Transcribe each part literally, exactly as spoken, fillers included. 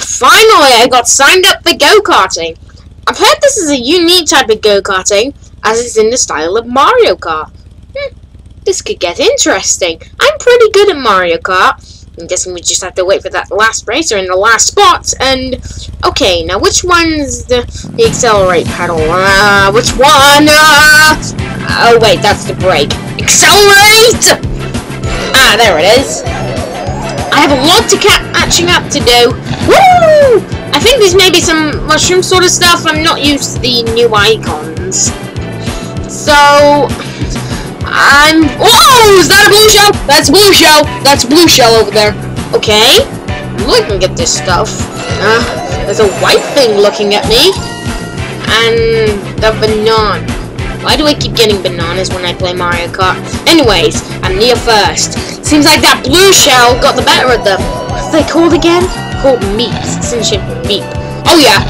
finally I got signed up for go-karting. I've heard this is a unique type of go-karting, as it's in the style of Mario Kart. Hmm, this could get interesting. I'm pretty good at Mario Kart. I'm guessing we just have to wait for that last racer in the last spot, and... Okay, now which one's the, the accelerate pedal? Uh, which one? Uh, oh wait, that's the brake. Accelerate! Ah, there it is. I have a lot to catching up to do. Woo! I think these may be some mushroom sort of stuff. I'm not used to the new icons. So... I'm... Whoa! Is that a blue shell? That's blue shell! That's blue shell over there. Okay. I'm looking at this stuff. Uh, there's a white thing looking at me. And the banana. Why do I keep getting bananas when I play Mario Kart? Anyways, I'm near first. Seems like that blue shell got the better of them. What's they called again? Called meeps. It's in shape of meep. Oh yeah.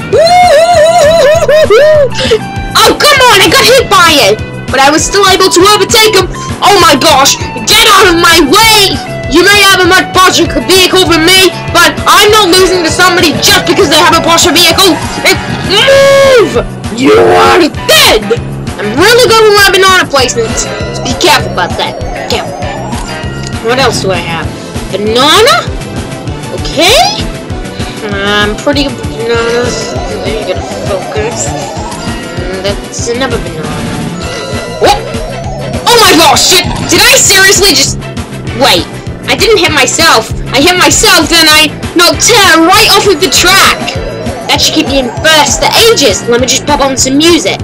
Oh come on! I got hit by it! But I was still able to overtake him. Oh my gosh! Get out of my way! You may have a much posher vehicle than me, but I'm not losing to somebody just because they have a posher vehicle. Move! You are dead! I'm really good with my banana placements. So be careful about that. Careful. What else do I have? Banana? Okay. I'm pretty good with bananas. There you gotta focus. And that's another banana. Oh! Oh my gosh! Shit! Did I seriously just... Wait. I didn't hit myself. I hit myself, then I knocked her right off of the track. That should keep me in first for ages. Let me just pop on some music.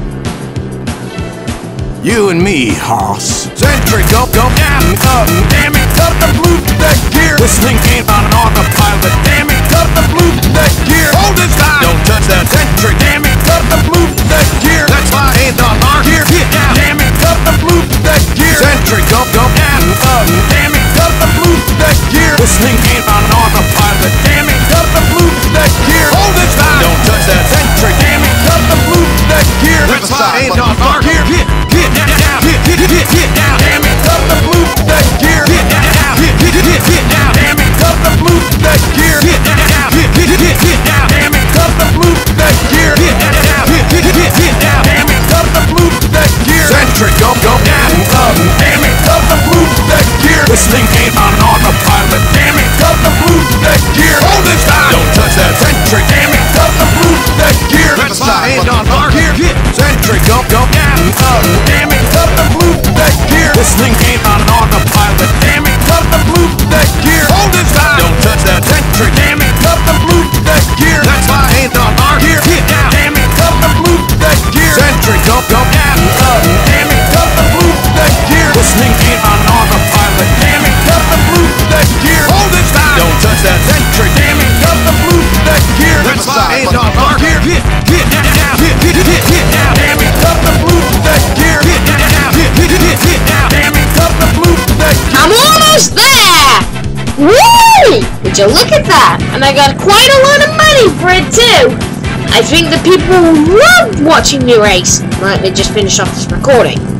You and me, Hoss. Sentry, go, go, down, up, damn it, cut the blue that gear. This thing ain't on an autopilot, damn it, cut the blue that gear. Hold this time, don't touch that sentry, damn it, cut the blue that gear. That's my hand on our gear, get down, damn it, cut the blue that gear. Sentry, go, go, down, up, damn it, cut the blue that gear. This thing ain't on an autopilot, damn it, cut the blue that gear. Hold this time, don't touch that sentry, damn it, cut the blue that gear. That's my hand on our gear, get Get down, get, get, get, get down, damn it, cut the blue that gear. Get down, get, get, get, get down, damn it, cut the blue that gear. Get down, get, get, get, get down, damn it, cut the blue that gear. Get down, get, get, get, get down, damn it, cut the blue that gear. Sentry, go, go, down, up, damn it, cut the blue that gear. This thing ain't on an autopilot, damn it, cut the blue that gear. Hold this time, don't touch that sentry, damn it, cut the blue that gear. That's my hand on our gear. Get sentry, go, go, down, up. Damn it, cut the blue that gear. This thing ain't on an autopilot. Damn it, cut the blue that gear. Hold this time. Don't touch that sentry. Damn it, cut the blue that gear. That's my hand on our gear. Get down. Damn it, cut the blue that gear. Sentry, go, go, down, up. Damn it, cut the blue that gear. This thing ain't on an autopilot. Damn it, cut the blue that gear. Hold this time. Don't touch that sentry. Damn it, cut the blue that gear. That's my hand on our gear. Get, get down, get, get, get, get down. Damn it, cut the blue that gear. Get down, get, get, get, get down. Damn it, cut the blue that gear. I'm almost there! Woo! Would you look at that? And I got quite a lot of money for it too. I think the people will love watching me race. Right, they just finished off this recording.